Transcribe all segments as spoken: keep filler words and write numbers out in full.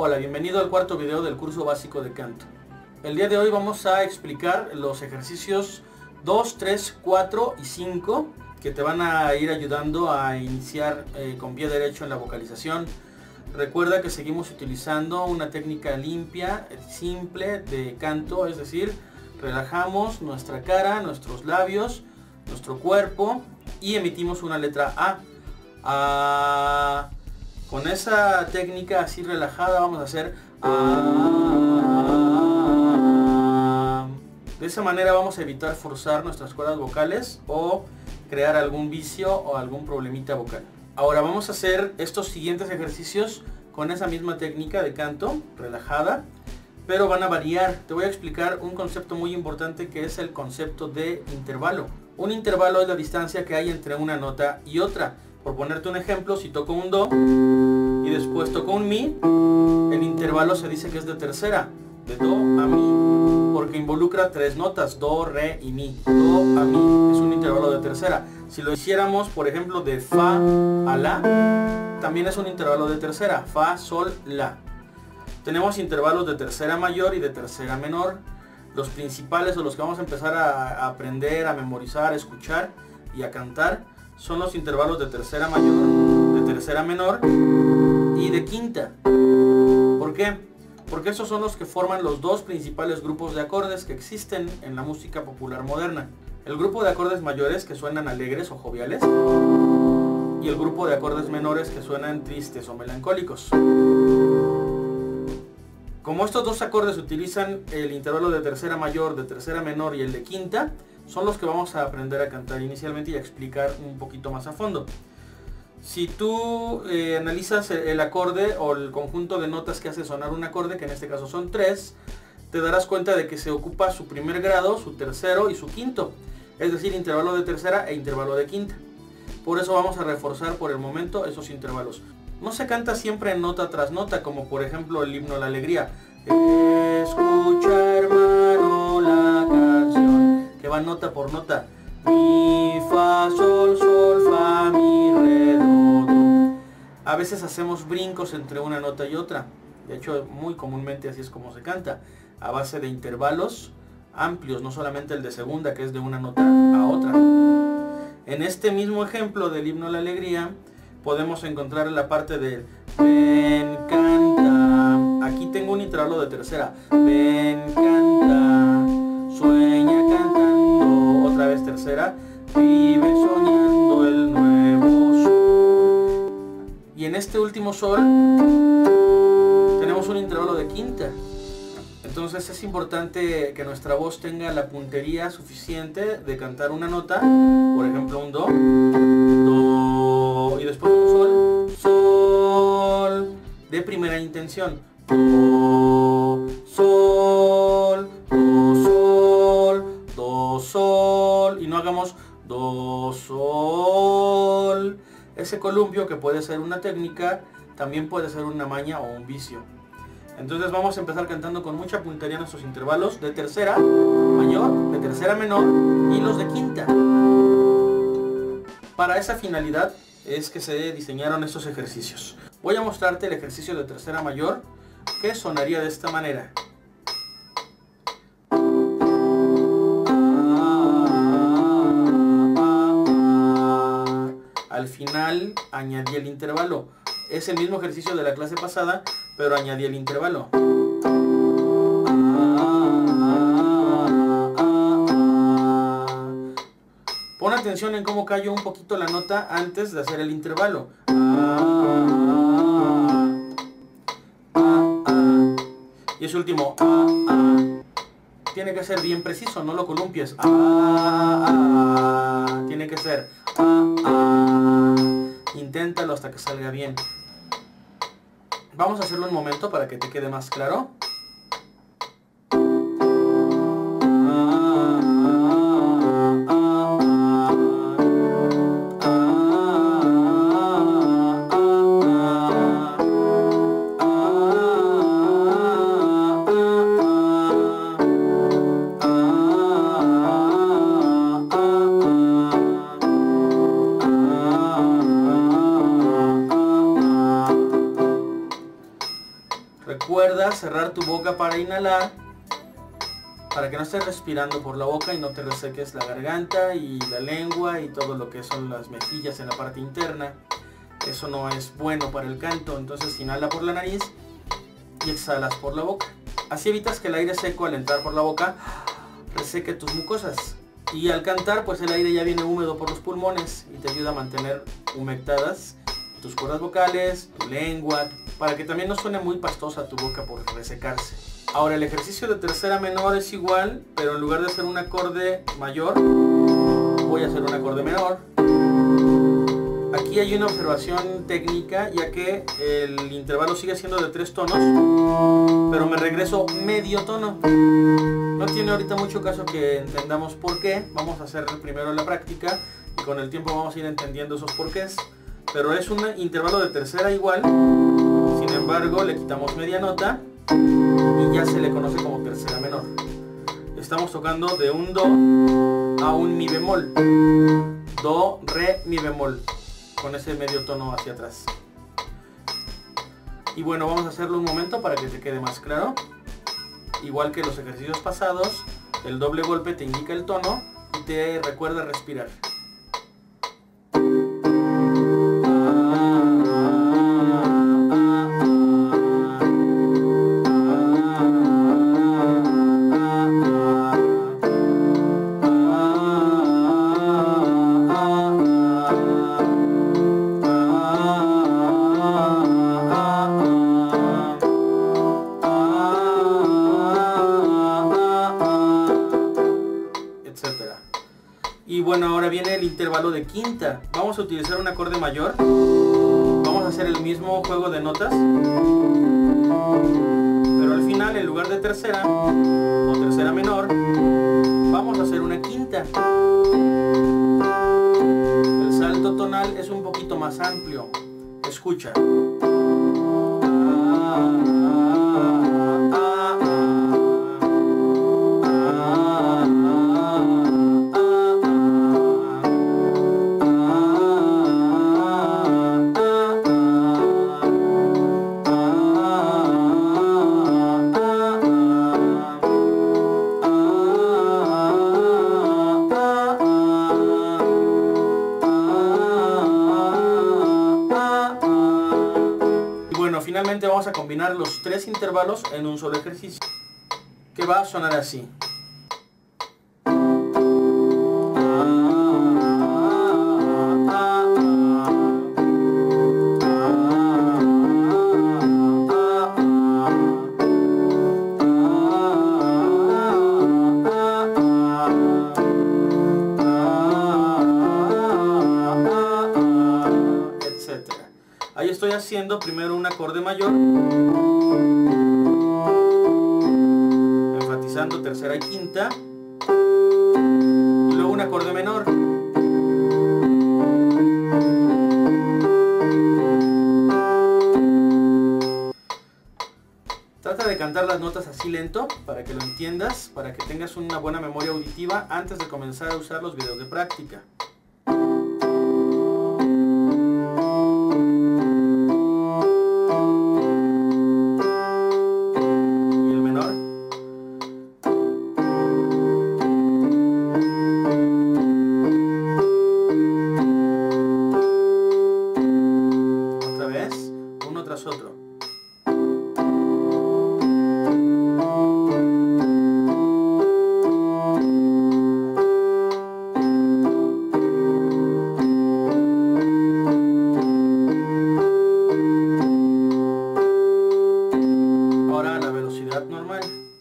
Hola, bienvenido al cuarto video del curso básico de canto. El día de hoy vamos a explicar los ejercicios dos, tres, cuatro y cinco que te van a ir ayudando a iniciar eh, con pie derecho en la vocalización. Recuerda que seguimos utilizando una técnica limpia, simple de canto, es decir, relajamos nuestra cara, nuestros labios, nuestro cuerpo y emitimos una letra A. A. Con esa técnica así relajada vamos a hacer A. De esa manera vamos a evitar forzar nuestras cuerdas vocales o crear algún vicio o algún problemita vocal. Ahora vamos a hacer estos siguientes ejercicios con esa misma técnica de canto relajada, pero van a variar. Te voy a explicar un concepto muy importante que es el concepto de intervalo. Un intervalo es la distancia que hay entre una nota y otra. Por ponerte un ejemplo, si toco un do y después toco un mi, el intervalo se dice que es de tercera, de do a mi, porque involucra tres notas, do, re y mi. Do a mi es un intervalo de tercera. Si lo hiciéramos, por ejemplo, de fa a la, también es un intervalo de tercera, fa, sol, la. Tenemos intervalos de tercera mayor y de tercera menor. Los principales o los que vamos a empezar a aprender, a memorizar, a escuchar y a cantar son los intervalos de tercera mayor, de tercera menor y de quinta. ¿Por qué? Porque esos son los que forman los dos principales grupos de acordes que existen en la música popular moderna. El grupo de acordes mayores, que suenan alegres o joviales, y el grupo de acordes menores, que suenan tristes o melancólicos. Como estos dos acordes utilizan el intervalo de tercera mayor, de tercera menor y el de quinta, son los que vamos a aprender a cantar inicialmente y a explicar un poquito más a fondo. Si tú eh, analizas el, el acorde o el conjunto de notas que hace sonar un acorde, que en este caso son tres, te darás cuenta de que se ocupa su primer grado, su tercero y su quinto, es decir, intervalo de tercera e intervalo de quinta. Por eso vamos a reforzar por el momento esos intervalos. No se canta siempre en nota tras nota, como por ejemplo el himno a la alegría. Escucha, hermano, la canción, que va nota por nota. Mi, fa, sol, sol, fa, mi, re, do, do. A veces hacemos brincos entre una nota y otra. De hecho, muy comúnmente así es como se canta, a base de intervalos amplios, no solamente el de segunda, que es de una nota a otra. En este mismo ejemplo del himno a la alegría, podemos encontrar la parte del ven, canta. Aquí tengo un intervalo de tercera. Ven, canta, sueña cantando. Otra vez tercera. Vive soñando el nuevo sol. Y en este último sol tenemos un intervalo de quinta. Entonces es importante que nuestra voz tenga la puntería suficiente de cantar una nota, por ejemplo un do, do, y después un sol, sol, de primera intención, do, sol, do, sol, do, sol, y no hagamos do, sol. Ese columpio, que puede ser una técnica, también puede ser una maña o un vicio. Entonces vamos a empezar cantando con mucha puntería nuestros intervalos de tercera mayor, de tercera menor y los de quinta. Para esa finalidad es que se diseñaron estos ejercicios. Voy a mostrarte el ejercicio de tercera mayor, que sonaría de esta manera. Al final añadí el intervalo. Es el mismo ejercicio de la clase pasada, pero añadí el intervalo. Pon atención en cómo callo un poquito la nota antes de hacer el intervalo. Y ese último tiene que ser bien preciso, no lo columpies. Tiene que ser inténtalo hasta que salga bien. Vamos a hacerlo un momento para que te quede más claro. Recuerda cerrar tu boca para inhalar, para que no estés respirando por la boca y no te reseques la garganta y la lengua y todo lo que son las mejillas en la parte interna. Eso no es bueno para el canto. Entonces inhala por la nariz y exhalas por la boca. Así evitas que el aire seco al entrar por la boca reseque tus mucosas. Y al cantar, pues el aire ya viene húmedo por los pulmones y te ayuda a mantener humectadas tus cuerdas vocales, tu lengua, para que también no suene muy pastosa tu boca por resecarse. Ahora, el ejercicio de tercera menor es igual, pero en lugar de hacer un acorde mayor, voy a hacer un acorde menor. Aquí hay una observación técnica, ya que el intervalo sigue siendo de tres tonos, pero me regreso medio tono. No tiene ahorita mucho caso que entendamos por qué. Vamos a hacer primero la práctica y con el tiempo vamos a ir entendiendo esos porqués. Pero es un intervalo de tercera igual, sin embargo le quitamos media nota y ya se le conoce como tercera menor. Estamos tocando de un do a un mi bemol. Do, re, mi bemol, con ese medio tono hacia atrás. Y bueno, vamos a hacerlo un momento para que te quede más claro. Igual que los ejercicios pasados, el doble golpe te indica el tono y te recuerda respirar. Y bueno, ahora viene el intervalo de quinta. Vamos a utilizar un acorde mayor. Vamos a hacer el mismo juego de notas, pero al final, en lugar de tercera o tercera menor, vamos a hacer una quinta. El salto tonal es un poquito más amplio. Escucha. Finalmente vamos a combinar los tres intervalos en un solo ejercicio, que va a sonar así. Ahí estoy haciendo primero un acorde mayor, enfatizando tercera y quinta, y luego un acorde menor. Trata de cantar las notas así lento para que lo entiendas, para que tengas una buena memoria auditiva antes de comenzar a usar los videos de práctica. Otro. Ahora la velocidad normal.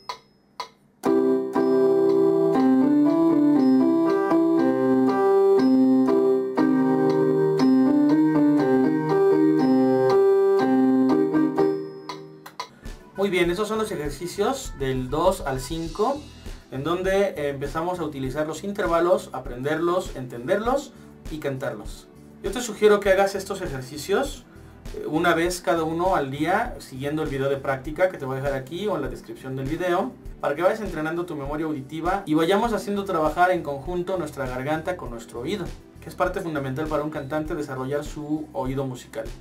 Muy bien, esos son los ejercicios del dos al cinco, en donde eh, empezamos a utilizar los intervalos, aprenderlos, entenderlos y cantarlos. Yo te sugiero que hagas estos ejercicios eh, una vez cada uno al día, siguiendo el video de práctica que te voy a dejar aquí o en la descripción del video, para que vayas entrenando tu memoria auditiva y vayamos haciendo trabajar en conjunto nuestra garganta con nuestro oído, que es parte fundamental para un cantante desarrollar su oído musical.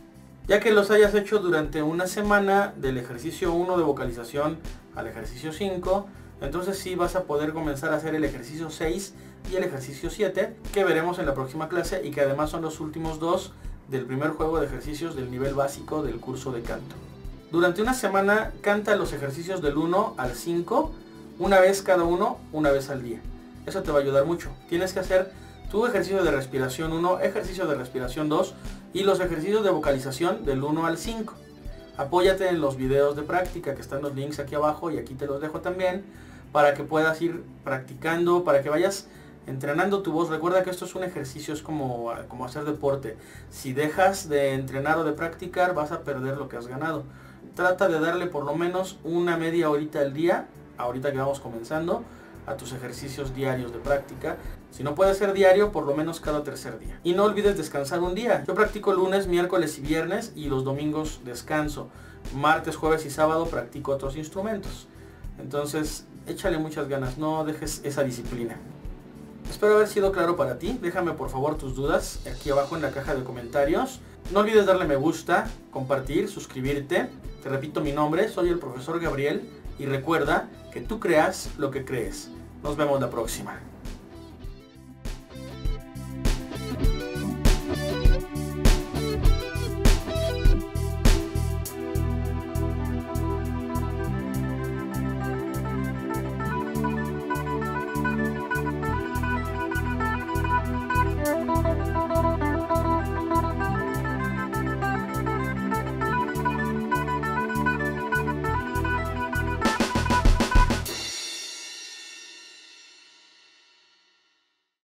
Ya que los hayas hecho durante una semana del ejercicio uno de vocalización al ejercicio cinco, entonces sí vas a poder comenzar a hacer el ejercicio seis y el ejercicio siete, que veremos en la próxima clase y que además son los últimos dos del primer juego de ejercicios del nivel básico del curso de canto. Durante una semana canta los ejercicios del uno al cinco, una vez cada uno, una vez al día. Eso te va a ayudar mucho. Tienes que hacer tu ejercicio de respiración uno, ejercicio de respiración dos y los ejercicios de vocalización del uno al cinco. Apóyate en los videos de práctica que están los links aquí abajo y aquí te los dejo también, para que puedas ir practicando, para que vayas entrenando tu voz. Recuerda que esto es un ejercicio, es como, como hacer deporte. Si dejas de entrenar o de practicar, vas a perder lo que has ganado. Trata de darle por lo menos una media horita al día, ahorita que vamos comenzando, a tus ejercicios diarios de práctica. Si no puede ser diario, por lo menos cada tercer día. Y no olvides descansar un día. Yo practico lunes, miércoles y viernes, y los domingos descanso. Martes, jueves y sábado practico otros instrumentos. Entonces, échale muchas ganas, no dejes esa disciplina. Espero haber sido claro para ti. Déjame por favor tus dudas aquí abajo en la caja de comentarios. No olvides darle me gusta, compartir, suscribirte. Te repito mi nombre, soy el profesor Gabriel. Y recuerda que tú creas lo que crees. Nos vemos la próxima.